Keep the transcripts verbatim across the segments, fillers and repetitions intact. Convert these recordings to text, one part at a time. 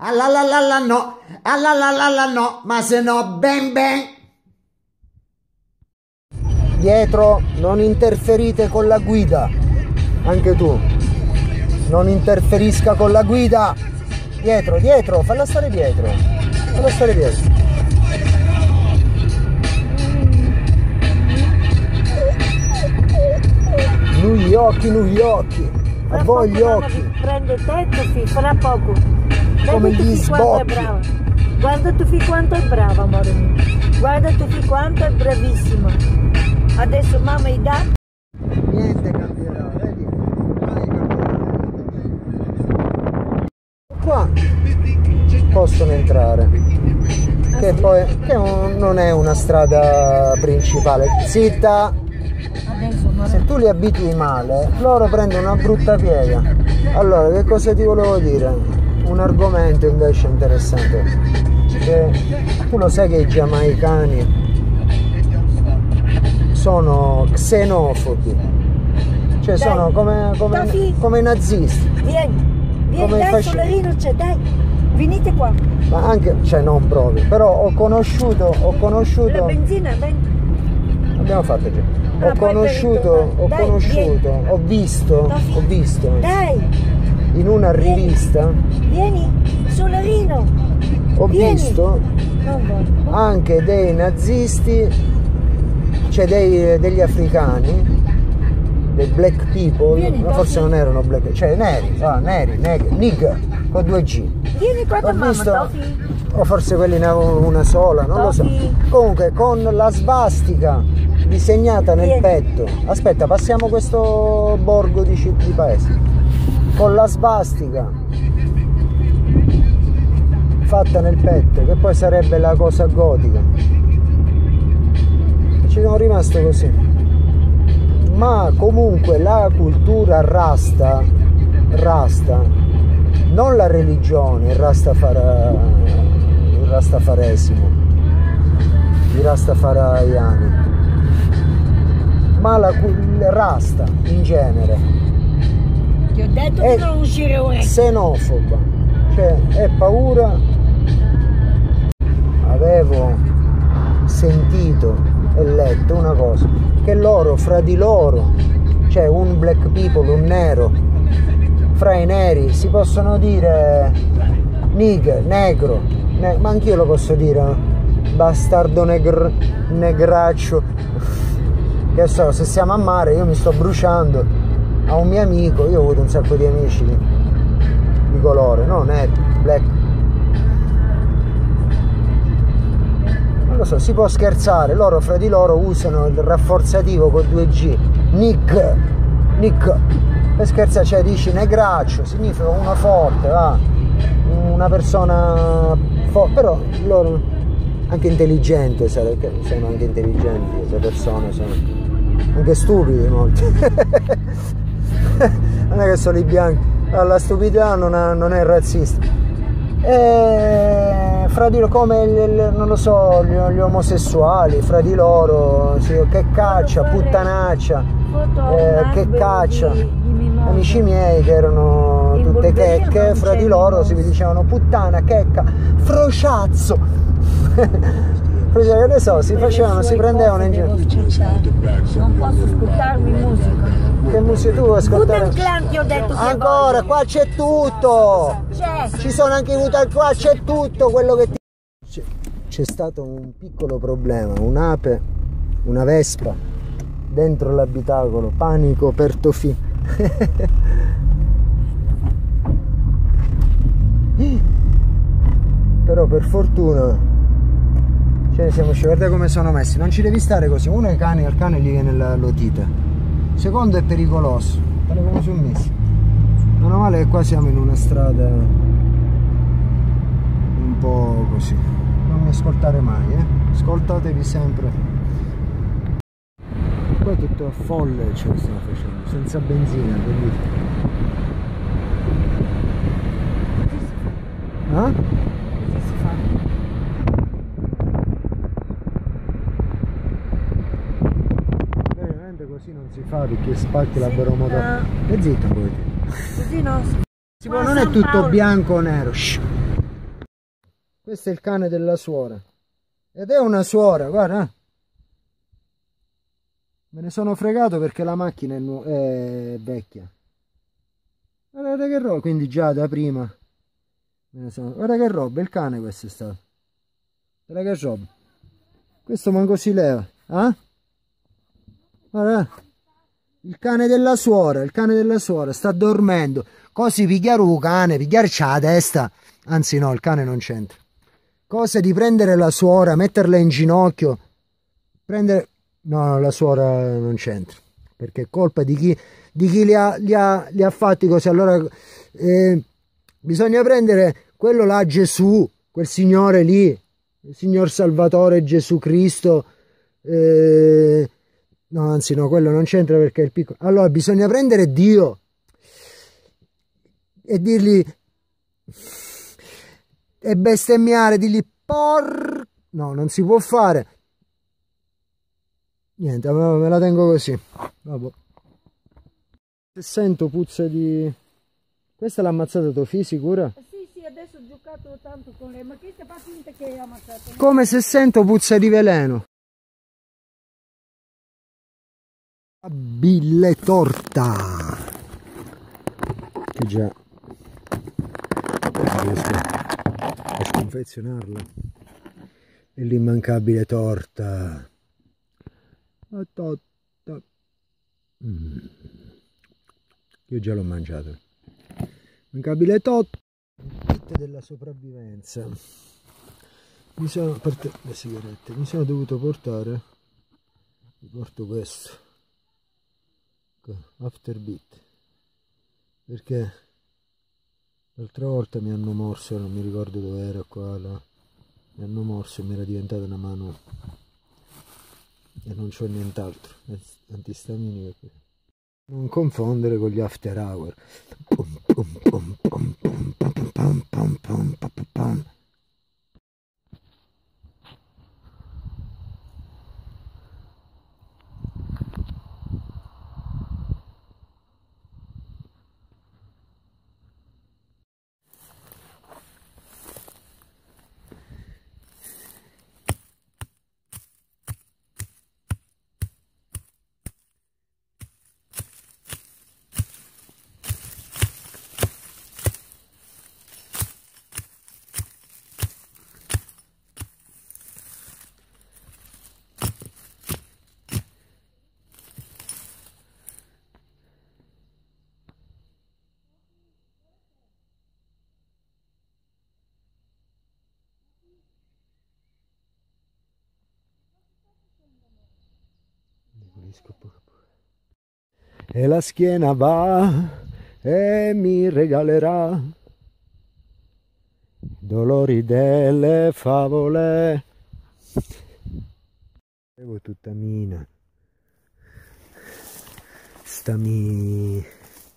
alla la la la no, alla la la la no, ma se no ben ben. Dietro, non interferite con la guida, anche tu, non interferisca con la guida. Dietro, dietro, falla stare dietro, falla stare dietro. Nu gli occhi, nu gli occhi, a voi gli occhi. Prende tetto, fi, fra poco. Come Vedi gli tu quanto è sbocchi. brava. Guarda tu fi quanto è brava, amore mio. Guarda tu fi quanto è bravissima. Adesso mamma gli dà. Niente cambierà, vedi? Mai cambierà. Qua possono entrare, che poi che non è una strada principale. Zitta! Se tu li abitui male, loro prendono una brutta piega. Allora, che cosa ti volevo dire? Un argomento invece interessante. Che tu lo sai che i giamaicani sono xenofobi, cioè Dai, sono come, come, Tofi. come i nazisti. Vieni, vieni, Come dai, fasci- Solerino c'è, dai. Venite qua. Ma anche, cioè non proprio, però ho conosciuto, ho La conosciuto, benzina, ven. abbiamo fatto già. Ah, Ho poi conosciuto, per ho dai, conosciuto, vieni. ho visto, Tofi. ho visto Dai, in una rivista, vieni, Solerino. ho Vieni. visto Non voglio. anche dei nazisti, cioè dei, degli africani, dei black people, Vieni, ma forse Tofi. non erano black, cioè neri, ah, neri, neg, nigger, con due G. Vieni qua da Ho mamma, visto, Tofi. o forse quelli ne avevano una sola, non lo so. Tofi. Comunque con la svastica disegnata nel Vieni. petto. Aspetta, passiamo questo borgo di, ci- di paese. Con la svastica fatta nel petto, che poi sarebbe la cosa gotica. Ci sono rimasto così. Ma comunque la cultura rasta, rasta, non la religione, il rastafara, il rastafaresimo, i rastafaraiani, ma la il rasta in genere Ti ho detto è di non uscire ora. xenofoba, cioè è paura. Avevo sentito e letto una cosa, che loro fra di loro, cioè un black people, un nero, fra i neri si possono dire nigger, negro, ne- ma anch'io lo posso dire, eh? Bastardo negr, negraccio, che so, se siamo a mare io mi sto bruciando a un mio amico, io ho avuto un sacco di amici di colore, no, nero, black. Non lo so, si può scherzare, loro fra di loro usano il rafforzativo con due G, Nick, Nick, per scherzare, cioè dici negraccio, significa uno forte, va, una persona forte, però loro anche intelligente, sono anche intelligenti, le persone sono anche stupidi molti, non è che sono i bianchi, la stupidità non, ha, non è razzista. E fra di loro, come il, non lo so, gli, gli omosessuali, fra di loro, sì, che caccia, puttanaccia, eh, che caccia. Amici miei che erano tutte checche, fra di loro si dicevano puttana, checca, frociazzo. Che ne so, si facevano, si prendevano in giro. Non posso ascoltarmi musica. Che musica tu vuoi ascoltare? Wu-Tang Clan ti ho detto che Ancora, voglio. qua c'è tutto! C'è. Ci sono anche i Wu-Tang, qua c'è tutto quello che ti... C'è, c'è stato un piccolo problema, un'ape, una vespa dentro l'abitacolo, panico per Tofì. Però per fortuna ce ne siamo usciti, guarda come sono messi, non ci devi stare così. Uno ai cani, al cane gli viene la l'otite, secondo è pericoloso, guarda come sono messi. Meno male che qua siamo in una strada un po' così, non mi ascoltare mai, eh? Ascoltatevi sempre. Qua è tutto a folle, ce lo stiamo facendo, senza benzina, quindi... Eh? Così non si fa perché spacchi l'aberomotore. E zitto poi. Così no. Si può, non è tutto bianco o nero. Shh. Questo è il cane della suora. Ed è una suora, guarda. Me ne sono fregato perché la macchina è, è vecchia. Guarda che roba, quindi già da prima. Me ne sono... Guarda che roba, il cane questo è stato. Guarda che roba. Questo manco si leva. Eh? Guarda. Il cane della suora, il cane della suora sta dormendo. Così pigliare un cane, pigliarci la testa. Anzi no, il cane non c'entra. Cosa di prendere la suora, metterla in ginocchio, prendere... No, la suora non c'entra, perché è colpa di chi, di chi li, ha, li, ha, li ha fatti così. Allora eh, bisogna prendere quello là, Gesù, quel signore lì, il signor Salvatore Gesù Cristo. Eh, no, anzi no, quello non c'entra perché è il piccolo. Allora bisogna prendere Dio e dirgli... e bestemmiare, digli por... No, non si può fare. Niente, me la tengo così. Vabbè. Se sento puzza di... Questa l'ha ammazzato Tofì, sicura? Sì, sì, adesso ho giocato tanto con lei, ma che fa finta che hai ammazzato? Come se sento puzza di veleno. Stabile torta. Che già... riesco a sconfezionarla. E l'immancabile torta. La torta. Mm. Io già l'ho mangiato. Immancabile torta. Kit della sopravvivenza. Mi sono, a parte le sigarette, mi sono dovuto portare. Mi porto questo. Afterbeat. Perché l'altra volta mi hanno morso, non mi ricordo dove era qua, là. Mi hanno morso e mi era diventata una mano e non c'ho nient'altro, antistaminico. Non confondere con gli after hour. Pum, pum, pum, pum, pum, pum, pum, pum, pum, pum, pum. E la schiena va e mi regalerà dolori delle favole. Avevo tutta mina. Stami...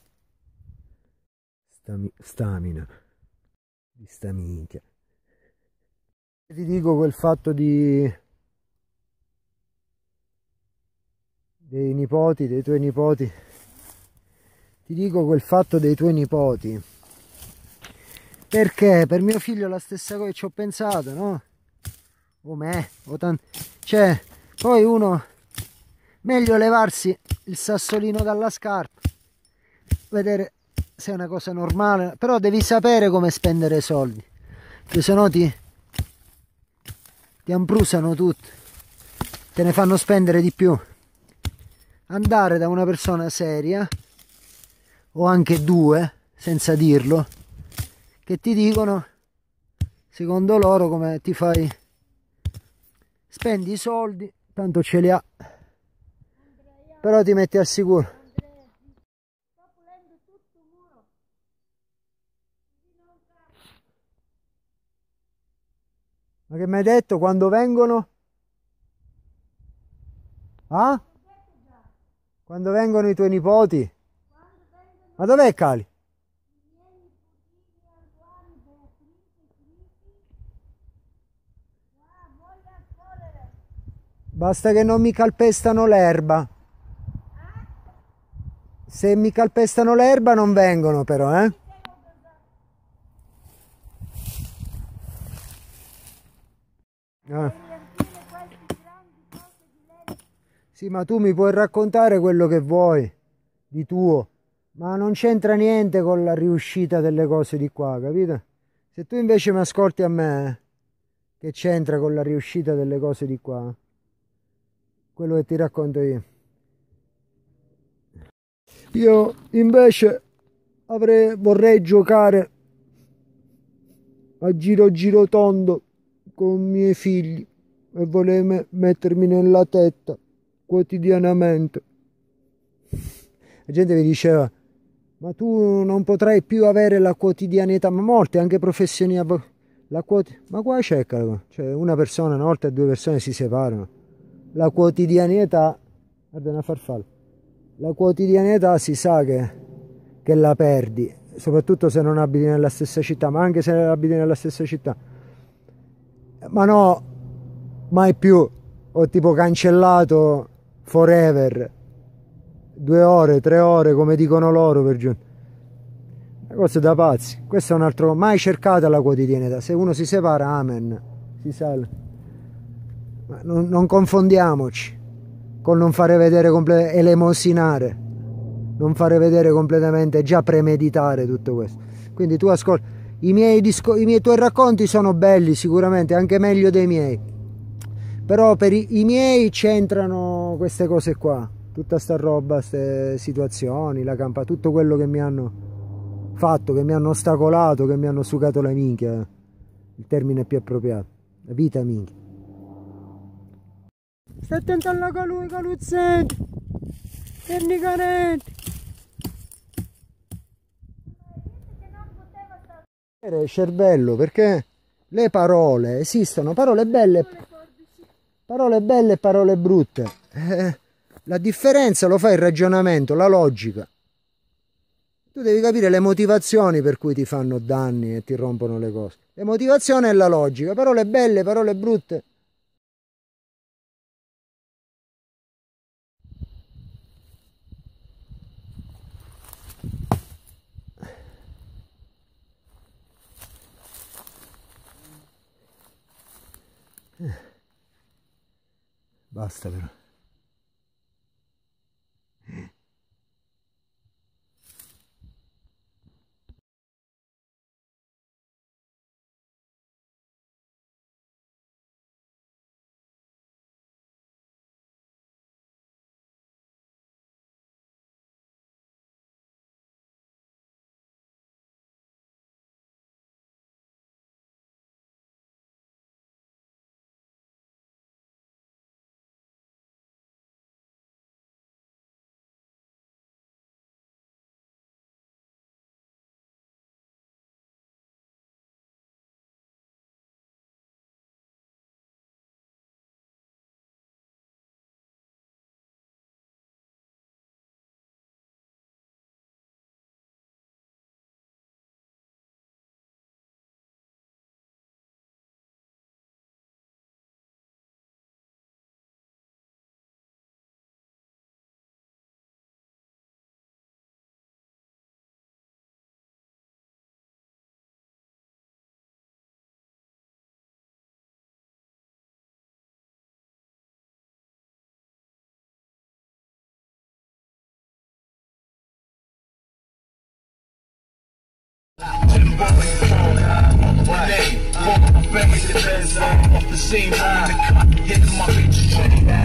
Stami... Stamina. Di sta minchia. Ti dico quel fatto di... dei nipoti, dei tuoi nipoti. Ti dico quel fatto dei tuoi nipoti. Perché per mio figlio la stessa cosa ci ho pensato, no? O me, o tanto... Cioè, poi uno... Meglio levarsi il sassolino dalla scarpa. Vedere se è una cosa normale. Però devi sapere come spendere soldi. Perché sennò ti... Ti ambrusano tutto. Te ne fanno spendere di più. Andare da una persona seria, o anche due, senza dirlo, che ti dicono, secondo loro, come ti fai, spendi i soldi, tanto ce li ha, però ti metti al sicuro. Ma che mi hai detto quando vengono? Ah? Quando vengono i tuoi nipoti? Ma dov'è Cali? Basta che non mi calpestano l'erba. Se mi calpestano l'erba non vengono però, eh? Eh. Sì, ma tu mi puoi raccontare quello che vuoi di tuo, ma non c'entra niente con la riuscita delle cose di qua, capito? Se tu invece mi ascolti a me, che c'entra con la riuscita delle cose di qua, quello che ti racconto io. Io invece avrei, vorrei giocare a giro giro tondo con i miei figli e vorrei me mettermi nella testa quotidianamente. La gente mi diceva, ma tu non potrai più avere la quotidianità, ma molte anche professioni, la quoti ma qua c'è, cioè una persona, una volta due persone si separano, la quotidianità, guarda una farfalla, la quotidianità si sa che, che la perdi, soprattutto se non abiti nella stessa città, ma anche se abiti nella stessa città, ma no, mai più, ho tipo cancellato forever, due ore, tre ore, come dicono loro per giù. Una cosa da pazzi. Questo è un altro, mai cercata la quotidianità. Se uno si separa, amen, si sale. Ma non, non confondiamoci con non fare vedere completamente, elemosinare, non fare vedere completamente, già premeditare tutto questo. Quindi tu ascolta, i miei, disco, i miei tuoi racconti sono belli sicuramente, anche meglio dei miei, però per i, i miei c'entrano queste cose qua, tutta sta roba, queste situazioni, la campa, tutto quello che mi hanno fatto, che mi hanno ostacolato, che mi hanno sugato la minchia, il termine più appropriato, la vita minchia. Stai attento alla calu caluzzetti, tieni caretti. Cervello, perché le parole esistono, parole belle, parole belle e parole brutte. Eh, la differenza lo fa il ragionamento, la logica. Tu devi capire le motivazioni per cui ti fanno danni e ti rompono le cose. Le motivazioni e la logica, parole belle, parole brutte. Basta però. Off the scene, hit my bitch.